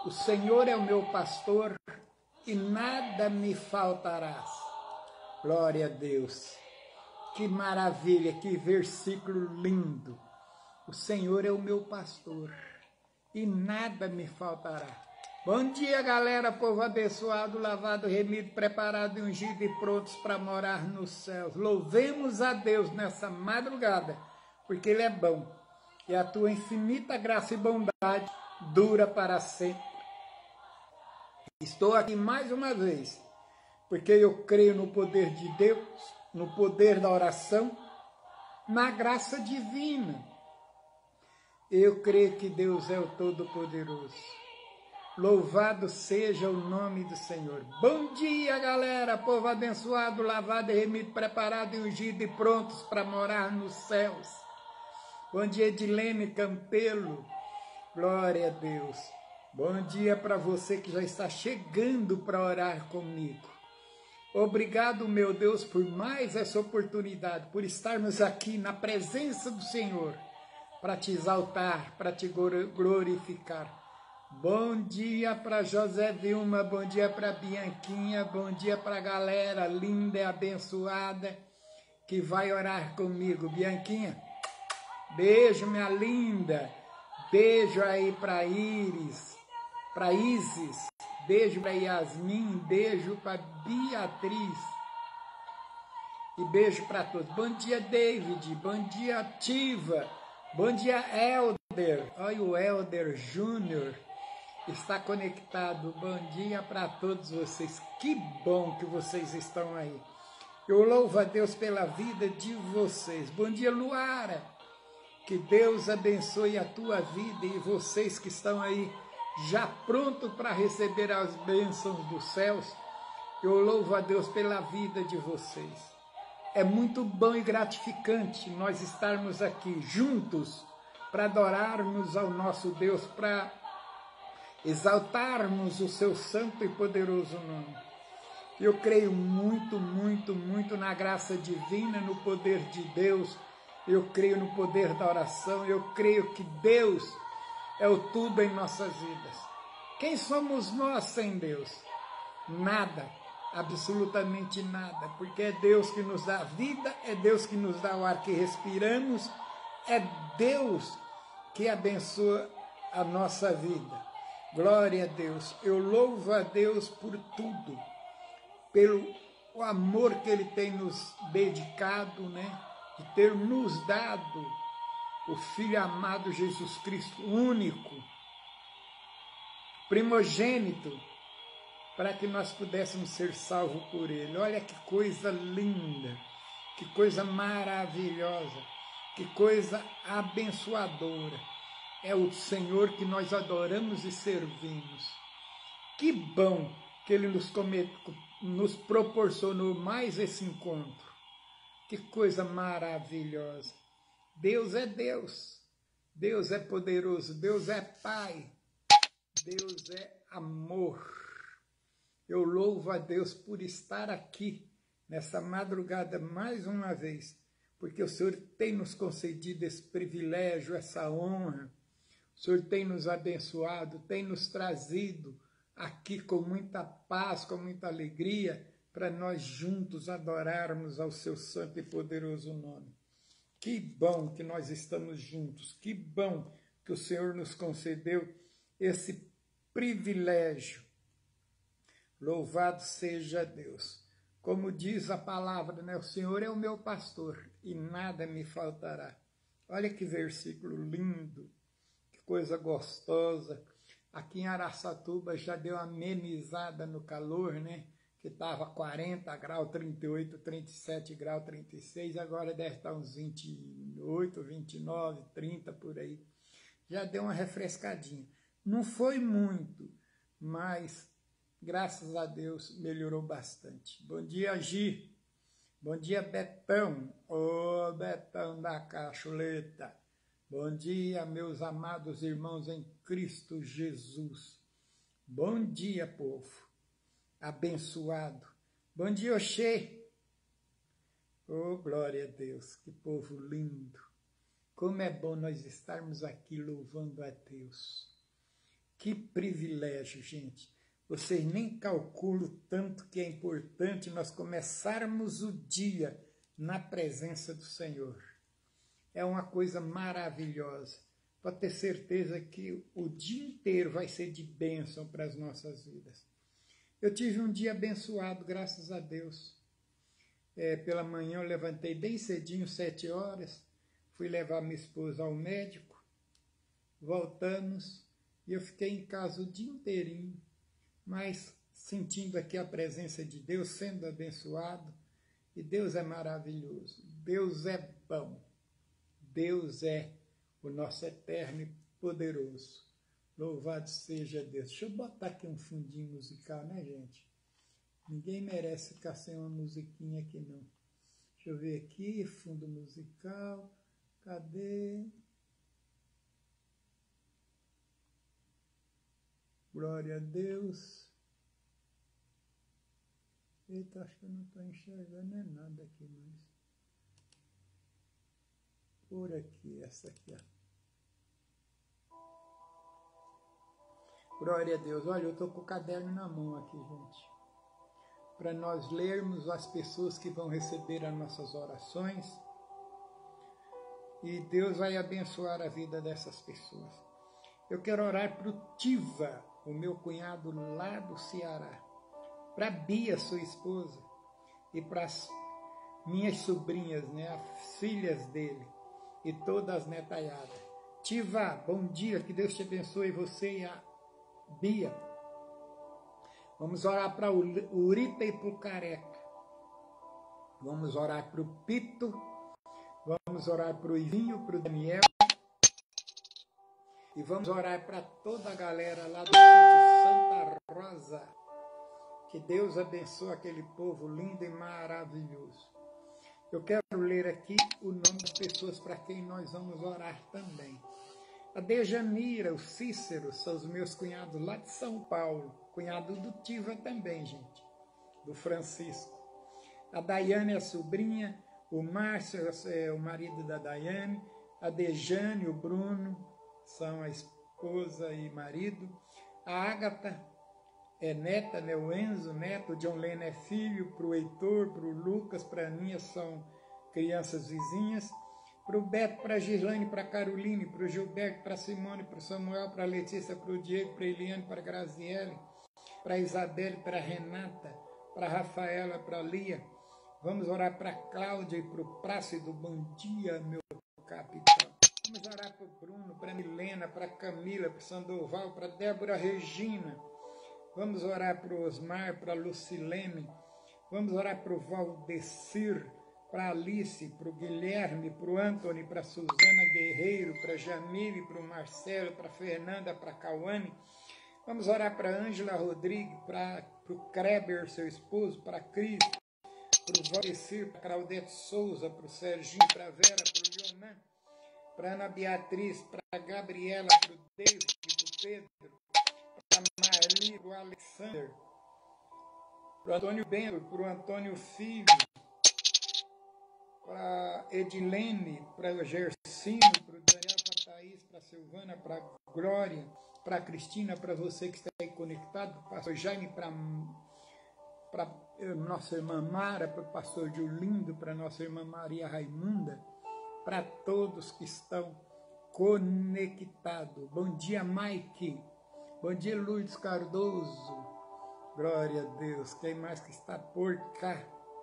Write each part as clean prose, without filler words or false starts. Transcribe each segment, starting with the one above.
O Senhor é o meu pastor e nada me faltará. Glória a Deus. Que maravilha, que versículo lindo. O Senhor é o meu pastor e nada me faltará. Bom dia, galera, povo abençoado, lavado, remido, preparado, ungido e prontos para morar nos céus. Louvemos a Deus nessa madrugada, porque Ele é bom e a tua infinita graça e bondade dura para sempre. Estou aqui mais uma vez, porque eu creio no poder de Deus, no poder da oração, na graça divina. Eu creio que Deus é o Todo-Poderoso. Louvado seja o nome do Senhor. Bom dia, galera, povo abençoado, lavado e remido, preparado e ungido e prontos para morar nos céus. Bom dia, Edilene Campelo. Glória a Deus. Bom dia para você que já está chegando para orar comigo. Obrigado, meu Deus, por mais essa oportunidade, por estarmos aqui na presença do Senhor, para te exaltar, para te glorificar. Bom dia para José Vilma, bom dia para Bianquinha, bom dia para a galera linda e abençoada que vai orar comigo. Bianquinha, beijo, minha linda. Beijo aí para Iris, para Isis, beijo para Yasmin, beijo para Beatriz e beijo para todos. Bom dia, David, bom dia, Ativa, bom dia, Helder. Olha o Helder Júnior, está conectado. Bom dia para todos vocês, que bom que vocês estão aí. Eu louvo a Deus pela vida de vocês. Bom dia, Luara. Que Deus abençoe a tua vida e vocês que estão aí já pronto para receber as bênçãos dos céus. Eu louvo a Deus pela vida de vocês. É muito bom e gratificante nós estarmos aqui juntos para adorarmos ao nosso Deus, para exaltarmos o seu santo e poderoso nome. Eu creio muito, muito, muito na graça divina, no poder de Deus. Eu creio no poder da oração, eu creio que Deus é o tudo em nossas vidas. Quem somos nós sem Deus? Nada, absolutamente nada, porque é Deus que nos dá a vida, é Deus que nos dá o ar que respiramos, é Deus que abençoa a nossa vida. Glória a Deus, eu louvo a Deus por tudo, pelo o amor que Ele tem nos dedicado, né? De ter nos dado o Filho amado Jesus Cristo, único, primogênito, para que nós pudéssemos ser salvos por Ele. Olha que coisa linda, que coisa maravilhosa, que coisa abençoadora. É o Senhor que nós adoramos e servimos. Que bom que Ele nos proporcionou mais esse encontro. Que coisa maravilhosa. Deus é Deus. Deus é poderoso. Deus é Pai. Deus é amor. Eu louvo a Deus por estar aqui nessa madrugada mais uma vez, porque o Senhor tem nos concedido esse privilégio, essa honra. O Senhor tem nos abençoado, tem nos trazido aqui com muita paz, com muita alegria, para nós juntos adorarmos ao seu santo e poderoso nome. Que bom que nós estamos juntos, que bom que o Senhor nos concedeu esse privilégio. Louvado seja Deus. Como diz a palavra, né? O Senhor é o meu pastor e nada me faltará. Olha que versículo lindo, que coisa gostosa. Aqui em Araçatuba já deu uma amenizada no calor, né? Que estava 40 graus, 38, 37 graus, 36, agora deve estar uns 28, 29, 30 por aí. Já deu uma refrescadinha. Não foi muito, mas graças a Deus melhorou bastante. Bom dia, Gi. Bom dia, Betão. Ô, Betão da Cacholeta. Bom dia, meus amados irmãos em Cristo Jesus. Bom dia, povo abençoado. Bom dia, Oxê. Oh, glória a Deus, que povo lindo. Como é bom nós estarmos aqui louvando a Deus. Que privilégio, gente. Vocês nem calculam o tanto que é importante nós começarmos o dia na presença do Senhor. É uma coisa maravilhosa. Pode ter certeza que o dia inteiro vai ser de bênção para as nossas vidas. Eu tive um dia abençoado, graças a Deus. Pela manhã eu levantei bem cedinho, 7 horas, fui levar minha esposa ao médico, voltamos e eu fiquei em casa o dia inteirinho, mas sentindo aqui a presença de Deus, sendo abençoado, e Deus é maravilhoso, Deus é bom, Deus é o nosso eterno e poderoso. Louvado seja Deus. Deixa eu botar aqui um fundinho musical, né, gente? Ninguém merece ficar sem uma musiquinha aqui, não. Deixa eu ver aqui, fundo musical. Cadê? Glória a Deus. Eita, acho que eu não estou enxergando nada aqui mais. Por aqui, essa aqui, ó. Glória a Deus. Olha, eu estou com o caderno na mão aqui, gente. Para nós lermos as pessoas que vão receber as nossas orações. E Deus vai abençoar a vida dessas pessoas. Eu quero orar para o Tiva, o meu cunhado lá do Ceará. Para a Bia, sua esposa. E para as minhas sobrinhas, né, as filhas dele. E todas as netaiadas. Tiva, bom dia, que Deus te abençoe, você e a Bia. Vamos orar para o Urita e para o Careca. Vamos orar para o Pito. Vamos orar para o Ivinho, para o Daniel. E vamos orar para toda a galera lá do sítio Santa Rosa. Que Deus abençoe aquele povo lindo e maravilhoso. Eu quero ler aqui o nome das pessoas para quem nós vamos orar também. A Dejanira, o Cícero, são os meus cunhados lá de São Paulo. Cunhado do Tiva também, gente. Do Francisco. A Daiane é a sobrinha. O Márcio é o marido da Daiane. A Dejane, o Bruno, são a esposa e marido. A Ágata é neta, né? O Enzo, neto. O John Leno é filho. Para o Heitor, para o Lucas, para a Aninha, são crianças vizinhas. Para o Beto, para a Gislaine, para a Caroline, para o Gilberto, para a Simone, para o Samuel, para a Letícia, para o Diego, para a Eliane, para a Graziele, para a Isabelle, para a Renata, para a Rafaela, para a Lia. Vamos orar para a Cláudia e para o Plácido. Bom dia, meu capitão. Vamos orar para o Bruno, para a Milena, para a Camila, para o Sandoval, para a Débora Regina. Vamos orar para o Osmar, para a Lucilene. Vamos orar para o Valdecir, para a Alice, para o Guilherme, para o Antony, para a Suzana Guerreiro, para a Jamile, para o Marcelo, para a Fernanda, para a Cauane. Vamos orar para a Ângela Rodrigues, para o Kreber, seu esposo, para a Cris, para o Valdecir, para a Claudete Souza, para o Serginho, para a Vera, para o Leonan, para a Ana Beatriz, para a Gabriela, para o David, para o Pedro, para a Marli, para o Alexander, para o Antônio Bento, para o Antônio Filho, para a Edilene, para o Gersino, para o Daniel, para a Thaís, para a Silvana, para a Glória, para a Cristina, para você que está aí conectado, para o pastor Jaime, para nossa irmã Mara, para o pastor Julindo, para nossa irmã Maria Raimunda, para todos que estão conectados. Bom dia, Mike. Bom dia, Lourdes Cardoso. Glória a Deus. Quem mais que está por cá?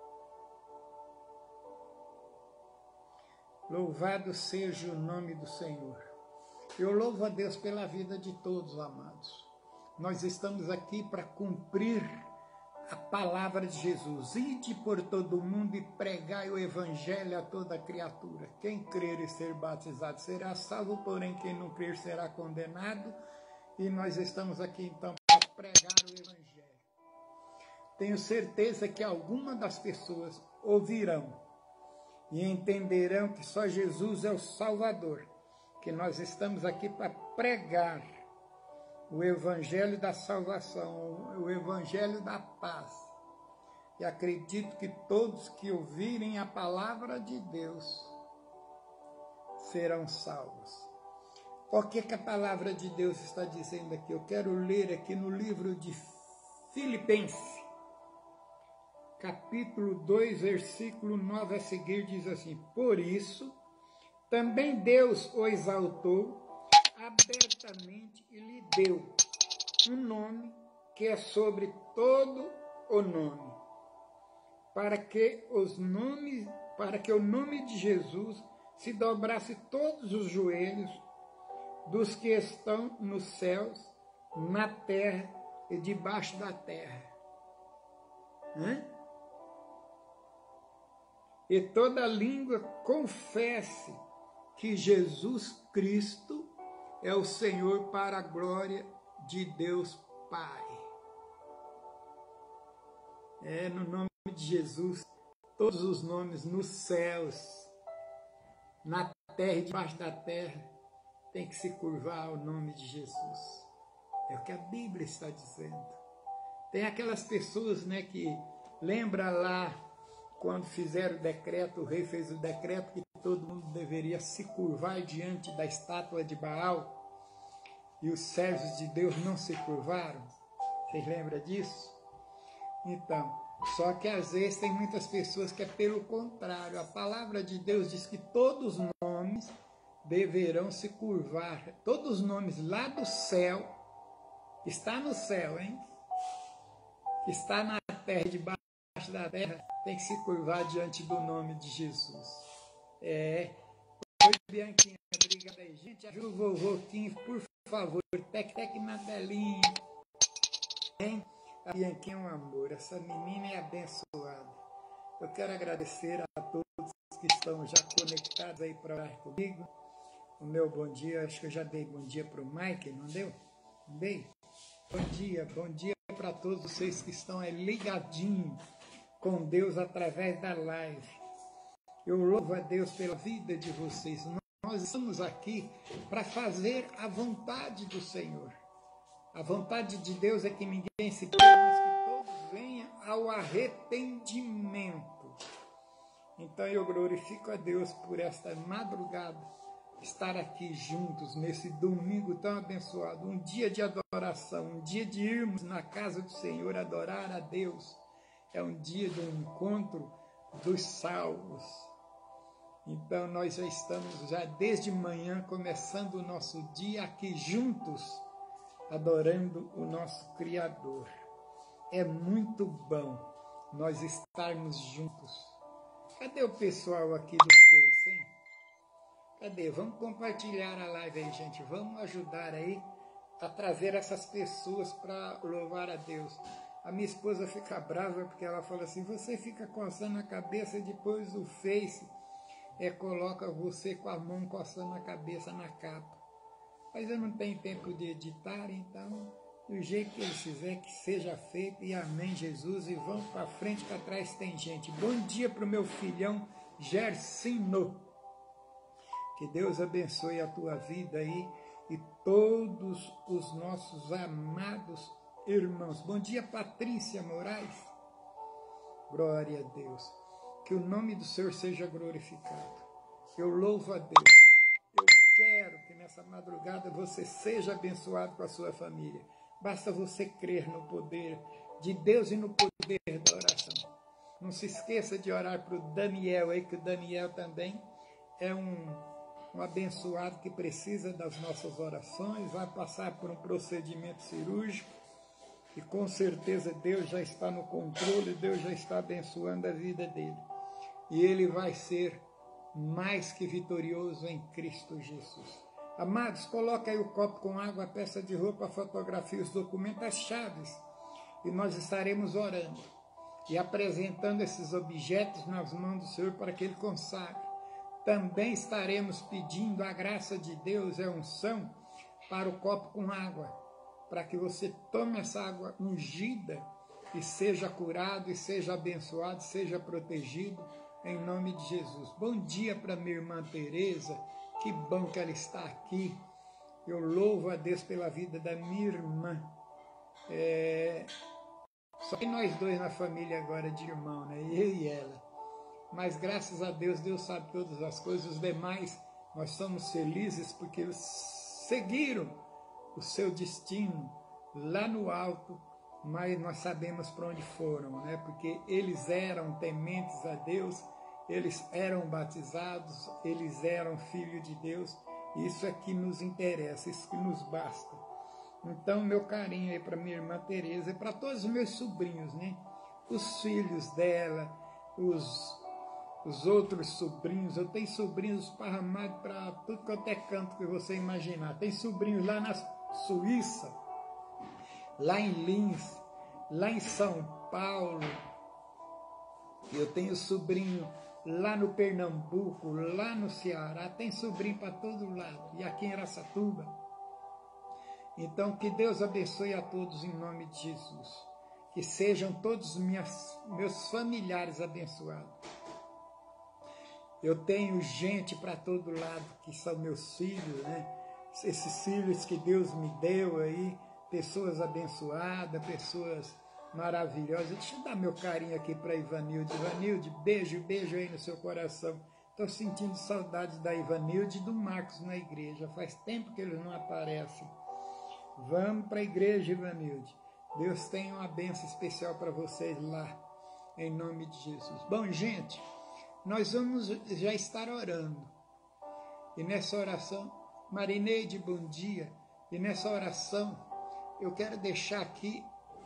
Louvado seja o nome do Senhor. Eu louvo a Deus pela vida de todos, amados. Nós estamos aqui para cumprir a palavra de Jesus. Ide por todo o mundo e pregai o evangelho a toda criatura. Quem crer e ser batizado será salvo, porém quem não crer será condenado. E nós estamos aqui então para pregar o evangelho. Tenho certeza que alguma das pessoas ouvirão e entenderão que só Jesus é o Salvador, que nós estamos aqui para pregar o Evangelho da salvação, o Evangelho da paz. E acredito que todos que ouvirem a palavra de Deus serão salvos. O que a palavra de Deus está dizendo aqui? Eu quero ler aqui no livro de Filipenses, capítulo 2, versículo 9 a seguir, diz assim: por isso, também Deus o exaltou abertamente e lhe deu um nome que é sobre todo o nome, para que o nome de Jesus se dobrasse todos os joelhos dos que estão nos céus, na terra e debaixo da terra. E toda língua confesse que Jesus Cristo é o Senhor, para a glória de Deus Pai. No nome de Jesus, todos os nomes nos céus, na terra e debaixo da terra, tem que se curvar ao nome de Jesus. É o que a Bíblia está dizendo. Tem aquelas pessoas, que lembra lá quando fizeram o decreto, o rei fez o decreto que todo mundo deveria se curvar diante da estátua de Baal, e os servos de Deus não se curvaram. Vocês lembram disso? Então, só que às vezes tem muitas pessoas que é pelo contrário. A palavra de Deus diz que todos os nomes deverão se curvar. Todos os nomes lá do céu, está no céu, está na terra, debaixo da terra, tem que se curvar diante do nome de Jesus. Oi, Bianquinha, obrigada aí. Gente, ajuda o vovô Kim, por favor, tec na telinha. A Bianquinha é um amor, essa menina é abençoada. Eu quero agradecer a todos que estão já conectados aí para orar comigo. O meu bom dia, acho que eu já dei bom dia para o Mike, não deu? Não dei? Bom dia para todos vocês que estão aí ligadinhos com Deus através da live. Eu louvo a Deus pela vida de vocês. Nós estamos aqui para fazer a vontade do Senhor. A vontade de Deus é que ninguém se perca, mas que todos venham ao arrependimento. Então eu glorifico a Deus por esta madrugada, estar aqui juntos nesse domingo tão abençoado, um dia de adoração, um dia de irmos na casa do Senhor adorar a Deus. É um dia de um encontro dos salvos. Então nós já estamos desde manhã começando o nosso dia aqui juntos, adorando o nosso Criador. É muito bom nós estarmos juntos. Cadê o pessoal aqui do Face, hein? Cadê? Vamos compartilhar a live aí, gente. Vamos ajudar aí a trazer essas pessoas para louvar a Deus. A minha esposa fica brava porque ela fala assim: você fica coçando a cabeça e depois o Face coloca você com a mão coçando a cabeça na capa. Mas eu não tenho tempo de editar, então do jeito que eles fizer, que seja feito, e amém, Jesus, e vamos para frente, para trás tem gente. Bom dia para o meu filhão Gersino. Que Deus abençoe a tua vida aí e todos os nossos amados irmãos. Bom dia, Patrícia Moraes. Glória a Deus. Que o nome do Senhor seja glorificado. Eu louvo a Deus. Eu quero que nessa madrugada você seja abençoado com a sua família. Basta você crer no poder de Deus e no poder da oração. Não se esqueça de orar para o Daniel aí, que o Daniel também é um abençoado que precisa das nossas orações, vai passar por um procedimento cirúrgico e com certeza Deus já está no controle, Deus já está abençoando a vida dele. E ele vai ser mais que vitorioso em Cristo Jesus. Amados, coloca aí o copo com água, a peça de roupa, a fotografia, os documentos, as chaves, e nós estaremos orando e apresentando esses objetos nas mãos do Senhor para que Ele consagre. Também estaremos pedindo a graça de Deus, a unção, para o copo com água, para que você tome essa água ungida e seja curado, e seja abençoado, seja protegido, em nome de Jesus. Bom dia para minha irmã Tereza, que bom que ela está aqui. Eu louvo a Deus pela vida da minha irmã. Só que nós dois na família agora de irmão, né? Eu e ela. Mas graças a Deus, Deus sabe todas as coisas. Os demais, nós somos felizes porque seguiram o seu destino lá no alto, mas nós sabemos para onde foram, né? Porque eles eram tementes a Deus, eles eram batizados, eles eram filhos de Deus. Isso é que nos interessa, isso que nos basta. Então, meu carinho aí para minha irmã Tereza e para todos os meus sobrinhos, né? Os filhos dela, os outros sobrinhos. Eu tenho sobrinhos esparramados para tudo quanto é canto que você imaginar. Tem sobrinhos lá na Suíça, lá em Linz, lá em São Paulo. Eu tenho sobrinho lá no Pernambuco, lá no Ceará. Tem sobrinho para todo lado. E aqui em Araçatuba. Então, que Deus abençoe a todos em nome de Jesus. Que sejam todos meus familiares abençoados. Eu tenho gente para todo lado, que são meus filhos, né? Esses filhos que Deus me deu aí, pessoas abençoadas, pessoas maravilhosas. Deixa eu dar meu carinho aqui para Ivanilde. Ivanilde, beijo aí no seu coração. Estou sentindo saudade da Ivanilde e do Marcos na igreja. Faz tempo que eles não aparecem. Vamos para a igreja, Ivanilde. Deus tem uma bênção especial para vocês lá, em nome de Jesus. Bom, gente, nós vamos já estar orando. E nessa oração, Marineide, bom dia. E nessa oração, eu quero deixar aqui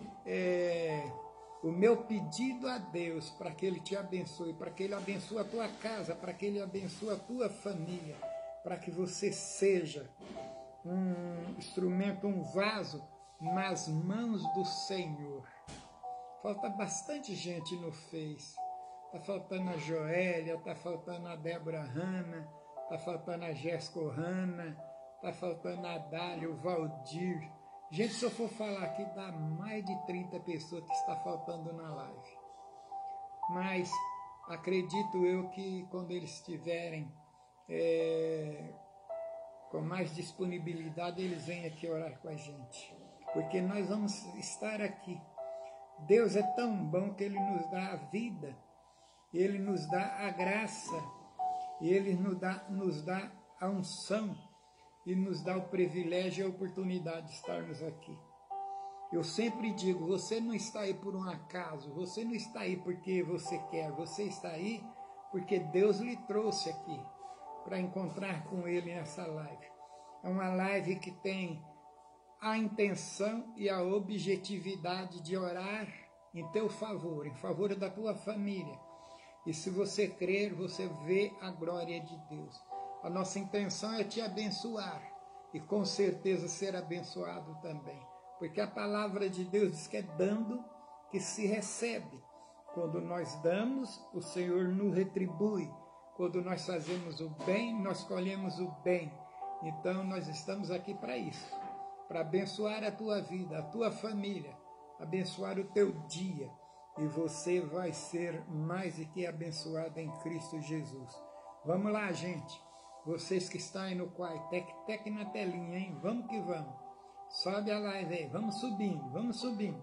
o meu pedido a Deus para que Ele te abençoe, para que Ele abençoe a tua casa, para que Ele abençoe a tua família, para que você seja um instrumento, um vaso nas mãos do Senhor. Falta bastante gente no Face. Está faltando a Joélia, está faltando a Débora Hanna, está faltando a Jéssica Hanna, está faltando a Dália, o Valdir. Gente, se eu for falar aqui, dá mais de 30 pessoas que está faltando na live. Mas acredito eu que quando eles estiverem com mais disponibilidade, eles vêm aqui orar com a gente. Porque nós vamos estar aqui. Deus é tão bom que Ele nos dá a vida, Ele nos dá a graça, Ele nos dá a unção e nos dá o privilégio e a oportunidade de estarmos aqui. Eu sempre digo, você não está aí por um acaso, você não está aí porque você quer, você está aí porque Deus lhe trouxe aqui para encontrar com Ele nessa live. É uma live que tem a intenção e a objetividade de orar em teu favor, em favor da tua família. E se você crer, você vê a glória de Deus. A nossa intenção é te abençoar e com certeza ser abençoado também. Porque a palavra de Deus diz que é dando que se recebe. Quando nós damos, o Senhor nos retribui. Quando nós fazemos o bem, nós colhemos o bem. Então nós estamos aqui para isso, para abençoar a tua vida, a tua família, abençoar o teu dia. E você vai ser mais do que abençoado em Cristo Jesus. Vamos lá, gente. Vocês que estão aí no quarto, tec na telinha, hein? Vamos que vamos. Sobe a live aí, vamos subindo, vamos subindo.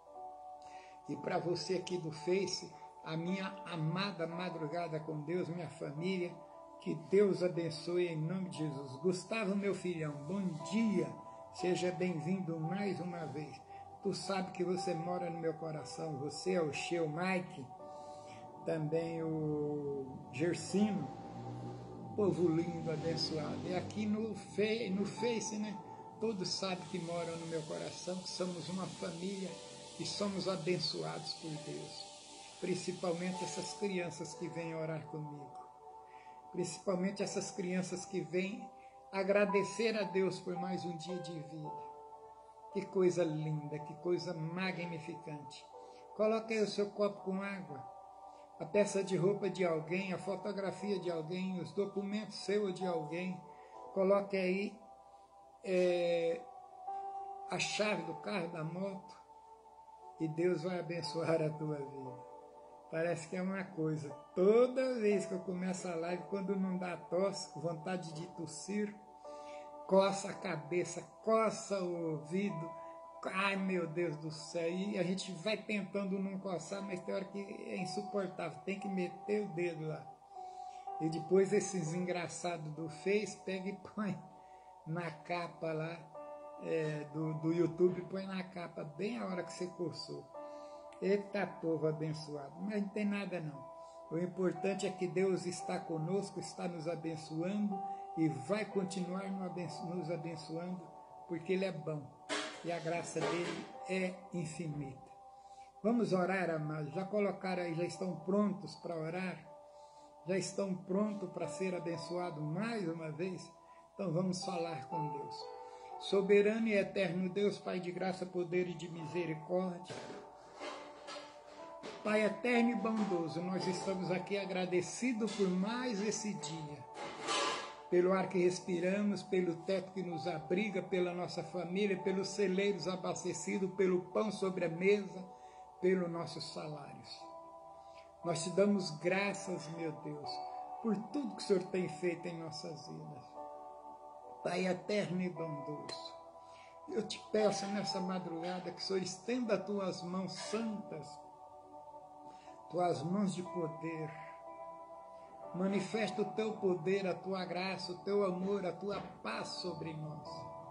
E para você aqui do Face, a minha amada madrugada com Deus, minha família, que Deus abençoe em nome de Jesus. Gustavo, meu filhão, bom dia, seja bem-vindo mais uma vez. Tu sabe que você mora no meu coração, você é o Sheu Mike, também o Gersino, povo lindo, abençoado. E aqui no Face, né, todos sabem que moram no meu coração, que somos uma família e somos abençoados por Deus. Principalmente essas crianças que vêm orar comigo. Principalmente essas crianças que vêm agradecer a Deus por mais um dia de vida. Que coisa linda, que coisa magnificante. Coloque aí o seu copo com água, a peça de roupa de alguém, a fotografia de alguém, os documentos seus de alguém. Coloque aí a chave do carro, da moto, e Deus vai abençoar a tua vida. Parece que é uma coisa, toda vez que eu começo a live, quando não dá tosse, vontade de tossir, coça a cabeça, coça o ouvido, ai meu Deus do céu, e a gente vai tentando não coçar, mas tem hora que é insuportável, tem que meter o dedo lá. E depois esses engraçados do Face, pega e põe na capa lá do YouTube, põe na capa bem a hora que você cursou. Eita povo abençoado, mas não tem nada não. O importante é que Deus está conosco, está nos abençoando e vai continuar nos abençoando, porque Ele é bom e a graça dele é infinita. Vamos orar, amados. Já colocaram aí, já estão prontos para orar? Já estão prontos para ser abençoados mais uma vez? Então vamos falar com Deus. Soberano e eterno Deus, Pai de graça, poder e de misericórdia, Pai eterno e bondoso, nós estamos aqui agradecidos por mais esse dia, pelo ar que respiramos, pelo teto que nos abriga, pela nossa família, pelos celeiros abastecidos, pelo pão sobre a mesa, pelos nossos salários. Nós te damos graças, meu Deus, por tudo que o Senhor tem feito em nossas vidas. Pai eterno e bondoso, eu te peço nessa madrugada que o Senhor estenda as tuas mãos santas, tuas mãos de poder, manifesta o teu poder, a tua graça, o teu amor, a tua paz sobre nós.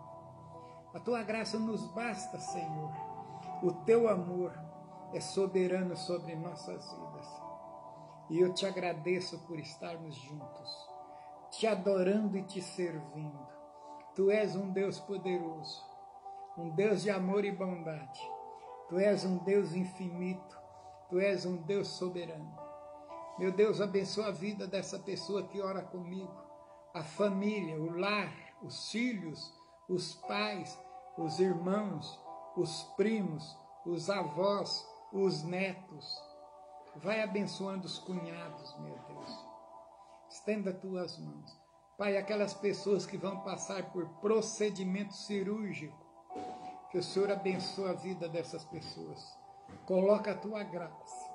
A tua graça nos basta, Senhor. O teu amor é soberano sobre nossas vidas. E eu te agradeço por estarmos juntos, te adorando e te servindo. Tu és um Deus poderoso, um Deus de amor e bondade. Tu és um Deus infinito. Tu és um Deus soberano. Meu Deus, abençoa a vida dessa pessoa que ora comigo, a família, o lar, os filhos, os pais, os irmãos, os primos, os avós, os netos. Vai abençoando os cunhados, meu Deus. Estenda tuas mãos. Pai, aquelas pessoas que vão passar por procedimento cirúrgico, que o Senhor abençoe a vida dessas pessoas. Coloca a tua graça,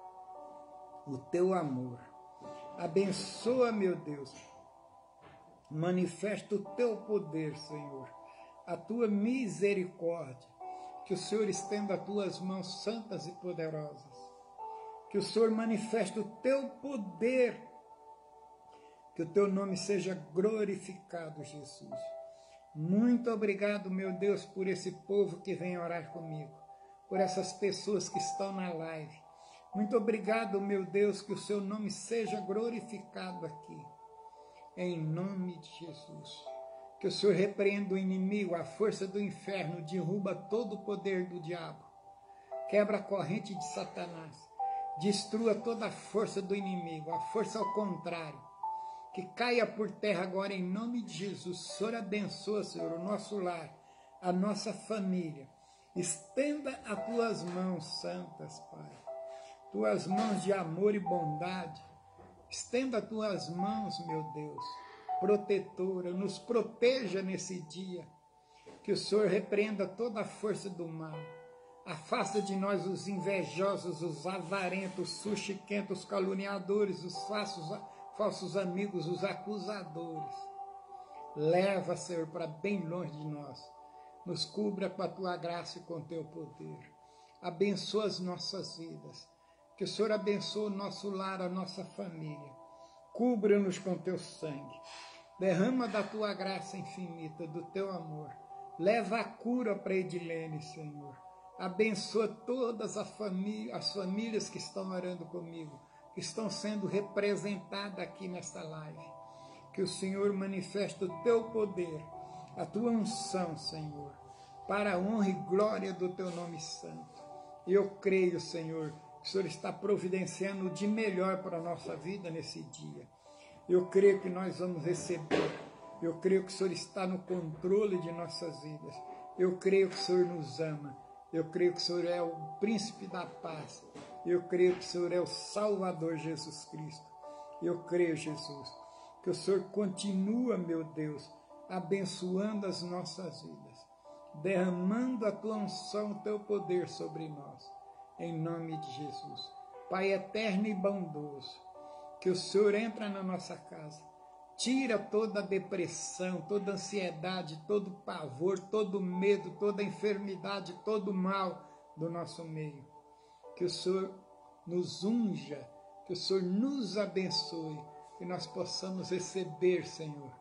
o teu amor. Abençoa, meu Deus. Manifesta o teu poder, Senhor. A tua misericórdia. Que o Senhor estenda as tuas mãos santas e poderosas. Que o Senhor manifeste o teu poder. Que o teu nome seja glorificado, Jesus. Muito obrigado, meu Deus, por esse povo que vem orar comigo. Por essas pessoas que estão na live. Muito obrigado, meu Deus, que o seu nome seja glorificado aqui. Em nome de Jesus. Que o Senhor repreenda o inimigo, a força do inferno, derruba todo o poder do diabo. Quebra a corrente de Satanás. Destrua toda a força do inimigo, a força ao contrário. Que caia por terra agora em nome de Jesus. O Senhor abençoa, Senhor, o nosso lar, a nossa família. Estenda as tuas mãos santas, Pai. Tuas mãos de amor e bondade. Estenda as tuas mãos, meu Deus, protetora. Nos proteja nesse dia. Que o Senhor repreenda toda a força do mal. Afasta de nós os invejosos, os avarentos, os fuxiquentos, os caluniadores, os falsos amigos, os acusadores. Leva, Senhor, para bem longe de nós. Nos cubra com a tua graça e com o teu poder. Abençoa as nossas vidas. Que o Senhor abençoe o nosso lar, a nossa família. Cubra-nos com teu sangue. Derrama da tua graça infinita, do teu amor. Leva a cura para Edilene, Senhor. Abençoa todas as famílias que estão orando comigo, que estão sendo representadas aqui nesta live. Que o Senhor manifeste o teu poder, a tua unção, Senhor, para a honra e glória do teu nome santo. Eu creio, Senhor, que o Senhor está providenciando de melhor para a nossa vida nesse dia. Eu creio que nós vamos receber. Eu creio que o Senhor está no controle de nossas vidas. Eu creio que o Senhor nos ama. Eu creio que o Senhor é o príncipe da paz. Eu creio que o Senhor é o Salvador Jesus Cristo. Eu creio, Jesus, que o Senhor continua, meu Deus, abençoando as nossas vidas, derramando a tua unção, o teu poder sobre nós, em nome de Jesus. Pai eterno e bondoso, que o Senhor entra na nossa casa, tira toda a depressão, toda a ansiedade, todo o pavor, todo o medo, toda a enfermidade, todo o mal do nosso meio. Que o Senhor nos unja, que o Senhor nos abençoe, que nós possamos receber, Senhor,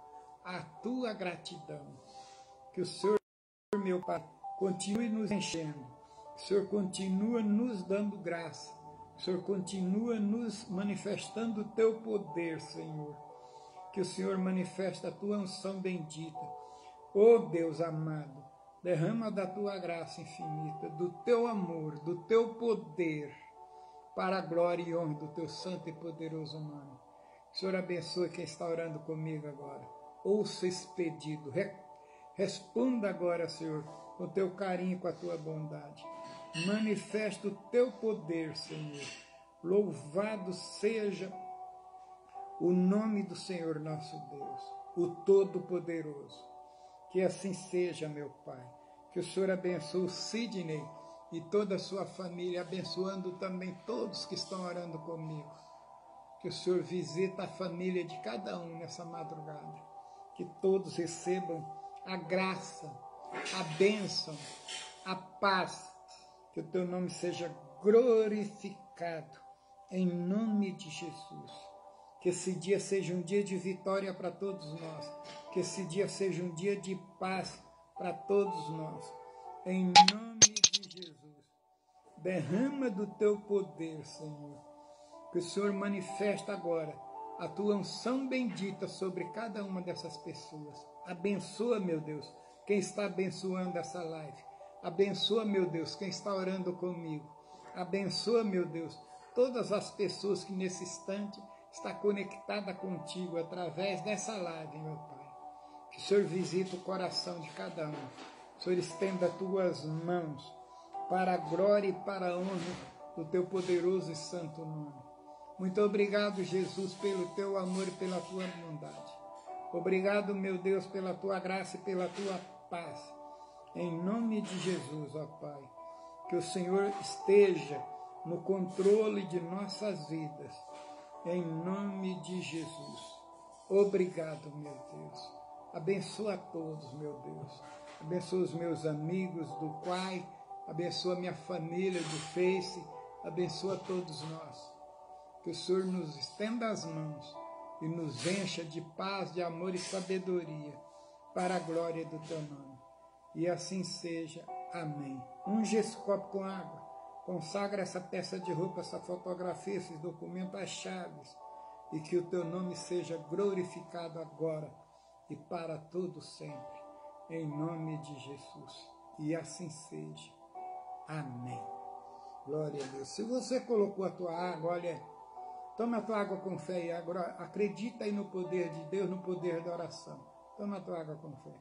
a tua gratidão. Que o Senhor, meu Pai, continue nos enchendo. Que o Senhor continue nos dando graça. Que o Senhor continue nos manifestando o teu poder, Senhor. Que o Senhor manifeste a tua unção bendita. Ó Deus amado, derrama da tua graça infinita, do teu amor, do teu poder, para a glória e honra do teu santo e poderoso nome. O Senhor abençoe quem está orando comigo agora. Ouça esse pedido. Responda agora, Senhor, com o teu carinho e com a tua bondade. Manifesta o teu poder, Senhor. Louvado seja o nome do Senhor nosso Deus, o Todo-Poderoso. Que assim seja, meu Pai. Que o Senhor abençoe o Sidney e toda a sua família, abençoando também todos que estão orando comigo. Que o Senhor visita a família de cada um nessa madrugada. Que todos recebam a graça, a bênção, a paz. Que o teu nome seja glorificado em nome de Jesus. Que esse dia seja um dia de vitória para todos nós. Que esse dia seja um dia de paz para todos nós. Em nome de Jesus. Derrama do teu poder, Senhor. Que o Senhor manifesta agora a tua unção bendita sobre cada uma dessas pessoas. Abençoa, meu Deus, quem está abençoando essa live. Abençoa, meu Deus, quem está orando comigo. Abençoa, meu Deus, todas as pessoas que nesse instante está conectada contigo através dessa live, meu Pai. Que o Senhor visite o coração de cada um. O Senhor estenda as tuas mãos para a glória e para a honra do teu poderoso e santo nome. Muito obrigado, Jesus, pelo teu amor e pela tua bondade. Obrigado, meu Deus, pela tua graça e pela tua paz. Em nome de Jesus, ó Pai. Que o Senhor esteja no controle de nossas vidas. Em nome de Jesus. Obrigado, meu Deus. Abençoa a todos, meu Deus. Abençoa os meus amigos do Quai. Abençoa a minha família do Face. Abençoa todos nós. Que o Senhor nos estenda as mãos e nos encha de paz, de amor e sabedoria para a glória do teu nome. E assim seja. Amém. Unge esse copo com água. Consagra essa peça de roupa, essa fotografia, esses documentos, as chaves, e que o teu nome seja glorificado agora e para todo sempre, em nome de Jesus. E assim seja. Amém. Glória a Deus. Se você colocou a tua água, olha, toma a tua água com fé e agora acredita aí no poder de Deus, no poder da oração. Toma a tua água com fé.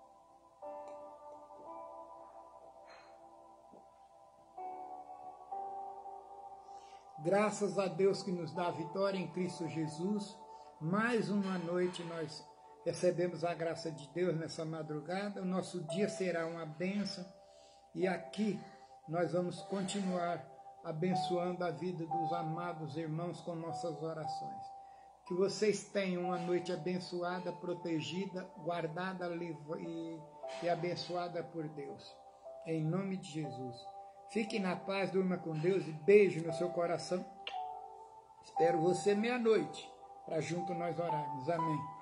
Graças a Deus que nos dá a vitória em Cristo Jesus. Mais uma noite nós recebemos a graça de Deus nessa madrugada. O nosso dia será uma bênção. E aqui nós vamos continuar abençoando a vida dos amados irmãos com nossas orações. Que vocês tenham uma noite abençoada, protegida, guardada e abençoada por Deus. Em nome de Jesus. Fique na paz, durma com Deus e beijo no seu coração. Espero você meia-noite para junto nós orarmos. Amém.